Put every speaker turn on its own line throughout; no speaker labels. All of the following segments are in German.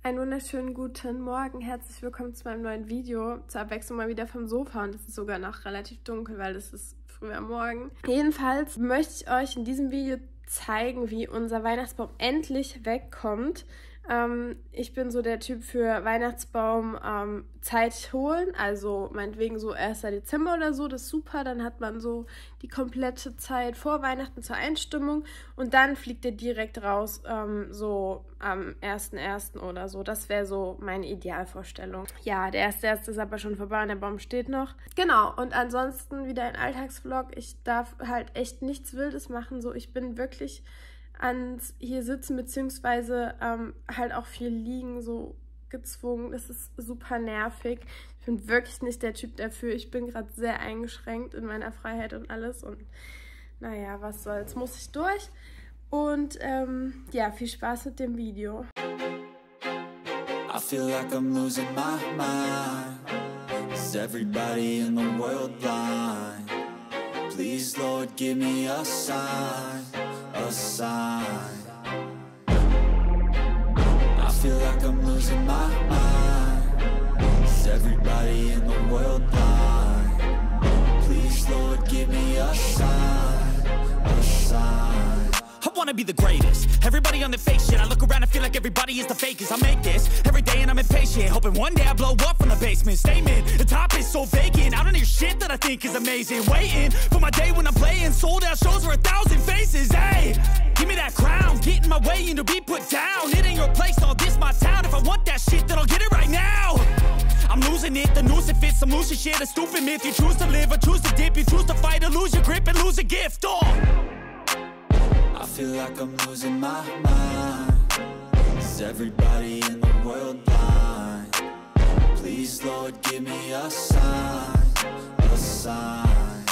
Einen wunderschönen guten Morgen, herzlich willkommen zu meinem neuen Video. Zur Abwechslung mal wieder vom Sofa und es ist sogar noch relativ dunkel, weil es ist früh am Morgen. Jedenfalls möchte ich euch in diesem Video zeigen, wie unser Weihnachtsbaum endlich wegkommt. Ich bin so der Typ für Weihnachtsbaum Zeit holen, also meinetwegen so 1. Dezember oder so, das ist super, dann hat man so die komplette Zeit vor Weihnachten zur Einstimmung und dann fliegt er direkt raus, so am 1.1. oder so, das wäre so meine Idealvorstellung. Ja, der 1.1. ist aber schon vorbei und der Baum steht noch. Genau, und ansonsten wieder ein Alltagsvlog, ich darf halt echt nichts Wildes machen, so ich bin wirklich ans hier sitzen, beziehungsweise halt auch viel liegen, so gezwungen. Das ist super nervig. Ich bin wirklich nicht der Typ dafür. Ich bin gerade sehr eingeschränkt in meiner Freiheit und alles. Und naja, was soll's, muss ich durch. Und ja, viel Spaß mit dem Video.
I feel like I'm losing my mind. Is everybody in the world blind? Please, Lord, give me a sign. A sign. I feel like I'm losing my mind. Is everybody in the world blind? Please, Lord, give me a sign. A sign.
I wanna be the greatest. Everybody on the fake shit. I look around and feel like everybody is the fakest. I make this every day and I'm impatient, hoping one day I blow up from the basement. Statement, the top is so vacant. I don't hear shit that I think is amazing. Waiting for my day when I'm playing sold out shows for 1,000 faces. Hey, give me that crown, get in my way and to be put down. It ain't your place, no, this my town. If I want that shit, then I'll get it right now. I'm losing it, the noose it fits, some losing shit, a stupid myth. You choose to live or choose to dip, you choose to fight or lose your grip and lose a gift.
I feel like I'm losing my mind. Is everybody in the world blind? Please, Lord, give me a sign. A sign.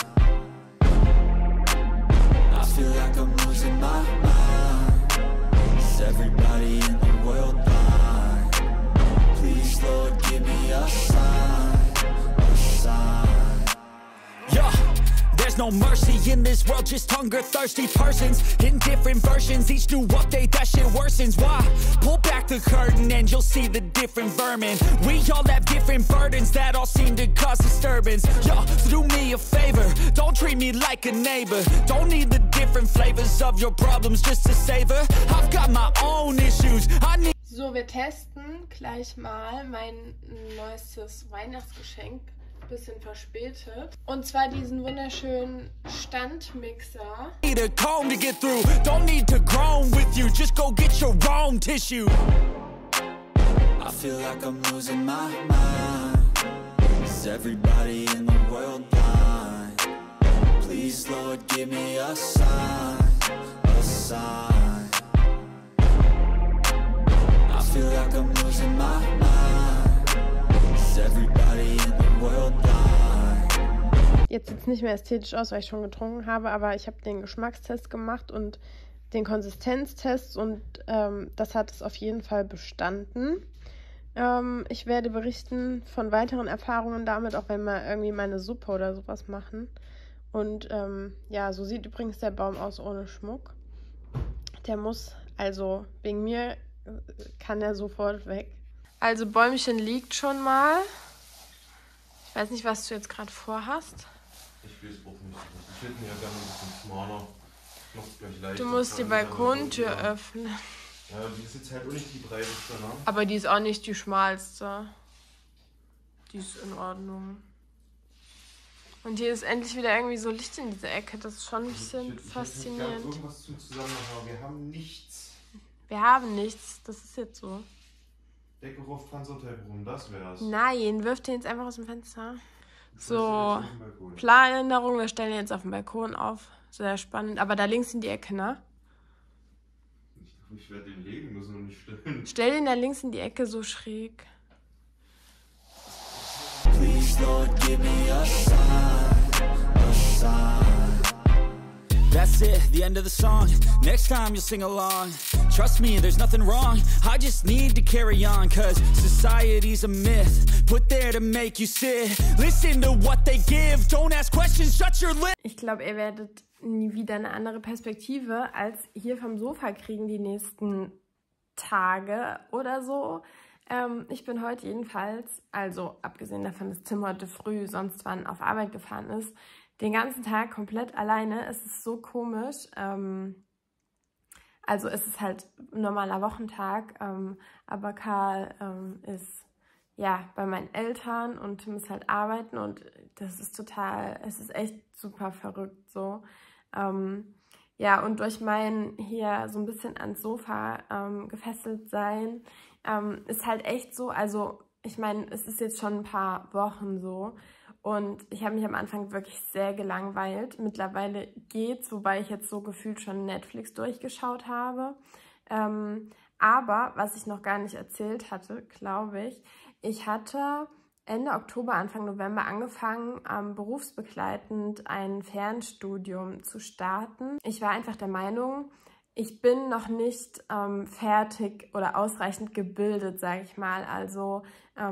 I feel like I'm losing my mind. Is everybody in the world blind? Please, Lord, give me a sign. A sign.
Yeah. There's no mercy in this world, just hunger-thirsty persons in different versions. Each new update, that shit worsens. Why? Pull back the curtain and you'll see the different vermin. We all have different burdens that all seem to cause disturbance. Yo, so do me a favor, don't treat me like a neighbor. Don't need the different flavors of your problems just to savor. I've got my own issues. I need.
So, wir testen gleich mal mein neuestes Weihnachtsgeschenk. Bisschen verspätet. Und zwar diesen wunderschönen Standmixer.
Need a comb to get through. Don't need to groan with you. Just go get your own tissue.
I feel like I'm losing my mind. Is everybody in the world blind? Please, Lord, give me a sign. A sign. I feel like I'm losing my mind. Is everybody in the world blind?
Jetzt sieht es nicht mehr ästhetisch aus, weil ich schon getrunken habe, aber ich habe den Geschmackstest gemacht und den Konsistenztest und das hat es auf jeden Fall bestanden. Ich werde berichten von weiteren Erfahrungen damit, auch wenn wir irgendwie mal eine Suppe oder sowas machen. Und ja, so sieht übrigens der Baum aus ohne Schmuck. Der muss, also wegen mir kann der sofort weg. Also Bäumchen liegt schon mal. Ich weiß nicht, was du jetzt gerade vorhast.
Ich weiß auch nicht. Ich hätte mir ja gerne ein bisschen schmaler. Gleich leicht.
Du musst die Balkontür öffnen.
Ja, die ist jetzt halt auch nicht die breiteste, ne?
Aber die ist auch nicht die schmalste. Die ist in Ordnung. Und hier ist endlich wieder irgendwie so Licht in dieser Ecke. Das ist schon ein bisschen faszinierend.
Ich irgendwas zum Zusammenhang. Wir haben nichts.
Wir haben nichts. Das ist jetzt so.
Decke rauf, Panzertape rum, das wär's.
Nein, wirf den jetzt einfach aus dem Fenster. So, Planänderung, wir stellen den jetzt auf dem Balkon auf. Sehr spannend. Aber da links in die Ecke, ne?
Ich werde den legen müssen und nicht stellen.
Stell den da links in die Ecke so schräg.
Please, Lord, give me a sign. A sign.
That's it, the end of the song. Next time you'll sing along. Trust me, there's nothing wrong. I just need to carry on, cause society's a myth put there to make you sit. Listen to what they give. Don't ask questions, shut your lips.
Ich glaube, ihr werdet nie wieder eine andere Perspektive als hier vom Sofa kriegen die nächsten Tage oder so. Ich bin heute jedenfalls, also abgesehen davon, dass Tim heute früh sonst wann auf Arbeit gefahren ist, den ganzen Tag komplett alleine. Es ist so komisch. Also es ist halt ein normaler Wochentag, aber Karl ist ja bei meinen Eltern und Tim ist halt arbeiten und das ist es ist echt super verrückt so. Ja, und durch mein hier so ein bisschen ans Sofa gefesselt sein, ist halt echt so, also ich meine, es ist jetzt schon ein paar Wochen so und ich habe mich am Anfang wirklich sehr gelangweilt. Mittlerweile geht's, wobei ich jetzt so gefühlt schon Netflix durchgeschaut habe. Aber was ich noch gar nicht erzählt hatte, glaube ich hatte Ende Oktober, Anfang November angefangen, berufsbegleitend ein Fernstudium zu starten. Ich war einfach der Meinung, ich bin noch nicht fertig oder ausreichend gebildet, sage ich mal. Also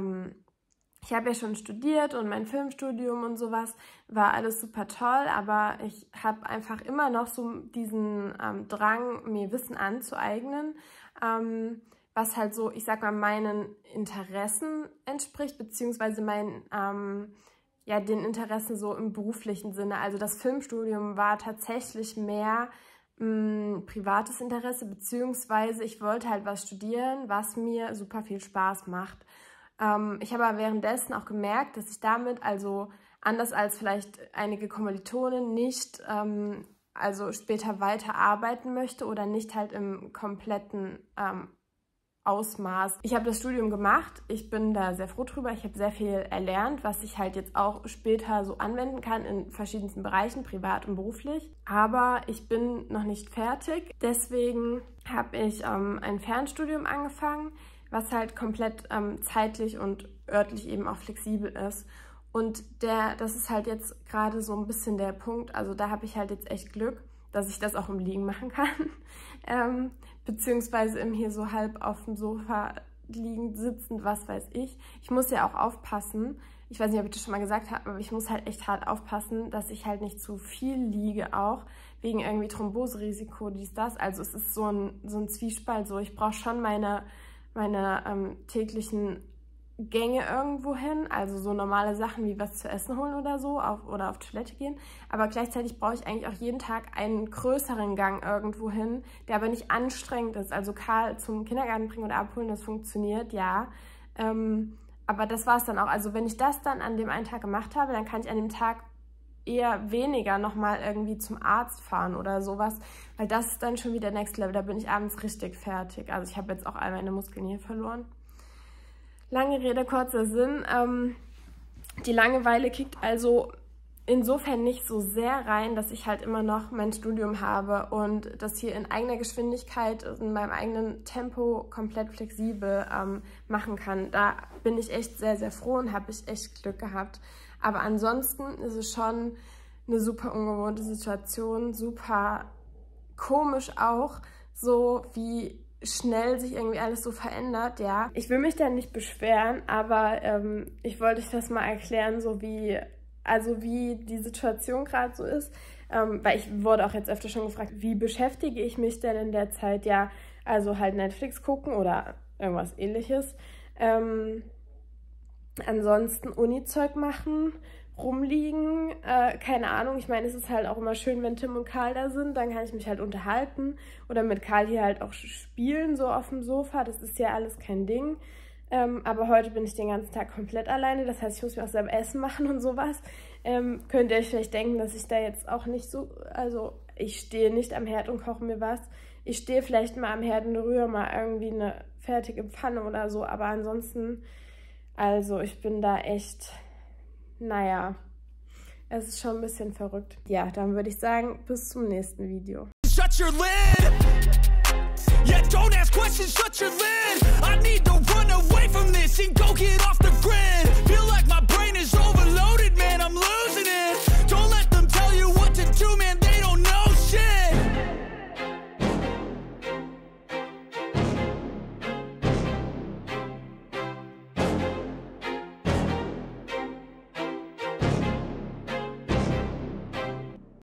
ich habe ja schon studiert und mein Filmstudium und sowas war alles super toll, aber ich habe einfach immer noch so diesen Drang, mir Wissen anzueignen, was halt so, ich sag mal, meinen Interessen entspricht, beziehungsweise ja, den Interessen so im beruflichen Sinne. Also das Filmstudium war tatsächlich mehr privates Interesse, beziehungsweise ich wollte halt was studieren, was mir super viel Spaß macht. Ich habe aber währenddessen auch gemerkt, dass ich damit, also anders als vielleicht einige Kommilitonen, nicht also später weiter arbeiten möchte oder nicht halt im kompletten Ausmaß. Ich habe das Studium gemacht, ich bin da sehr froh drüber, ich habe sehr viel erlernt, was ich halt jetzt auch später so anwenden kann in verschiedensten Bereichen, privat und beruflich. Aber ich bin noch nicht fertig, deswegen habe ich ein Fernstudium angefangen, was halt komplett zeitlich und örtlich eben auch flexibel ist. Und das ist halt jetzt gerade so ein bisschen der Punkt, also da habe ich halt jetzt echt Glück, dass ich das auch im Liegen machen kann, beziehungsweise im hier so halb auf dem Sofa liegend, sitzend, was weiß ich. Ich muss ja auch aufpassen, ich weiß nicht, ob ich das schon mal gesagt habe, aber ich muss halt echt hart aufpassen, dass ich halt nicht zu viel liege auch, wegen irgendwie Thromboserisiko, dies, das. Also es ist so ein Zwiespalt, so ich brauche schon meine täglichen Gänge irgendwo hin, also so normale Sachen wie was zu essen holen oder so oder auf Toilette gehen, aber gleichzeitig brauche ich eigentlich auch jeden Tag einen größeren Gang irgendwo hin, der aber nicht anstrengend ist. Also Karl zum Kindergarten bringen oder abholen, das funktioniert, ja, aber das war es dann auch. Also wenn ich das dann an dem einen Tag gemacht habe, dann kann ich an dem Tag eher weniger nochmal irgendwie zum Arzt fahren oder sowas, weil das ist dann schon wieder Next Level, da bin ich abends richtig fertig. Also ich habe jetzt auch all meine Muskeln hier verloren. Lange Rede, kurzer Sinn. Die Langeweile kickt also insofern nicht so sehr rein, dass ich halt immer noch mein Studium habe und das hier in eigener Geschwindigkeit, in meinem eigenen Tempo komplett flexibel machen kann. Da bin ich echt sehr, sehr froh und habe ich echt Glück gehabt. Aber ansonsten ist es schon eine super ungewohnte Situation, super komisch auch, so wie schnell sich irgendwie alles so verändert, ja. Ich will mich da nicht beschweren, aber ich wollte euch das mal erklären, so wie die Situation gerade so ist, weil ich wurde auch jetzt öfter schon gefragt, wie beschäftige ich mich denn in der Zeit? Ja, also halt Netflix gucken oder irgendwas Ähnliches. Ansonsten Uni-Zeug machen, rumliegen, keine Ahnung. Ich meine, es ist halt auch immer schön, wenn Tim und Karl da sind, dann kann ich mich halt unterhalten oder mit Karl hier halt auch spielen, so auf dem Sofa. Das ist ja alles kein Ding. Aber heute bin ich den ganzen Tag komplett alleine, das heißt, ich muss mir auch selber Essen machen und sowas. Könnt ihr euch vielleicht denken, dass ich da jetzt auch nicht so, also ich stehe nicht am Herd und koche mir was. Ich stehe vielleicht mal am Herd und rühre mal irgendwie eine fertige Pfanne oder so, aber ansonsten, also ich bin da echt, naja, es ist schon ein bisschen verrückt. Ja, dann würde ich sagen, bis zum nächsten Video.
Shut your lid. Yeah, don't ask questions, shut your lid. I need to run away from this and go get off the grid.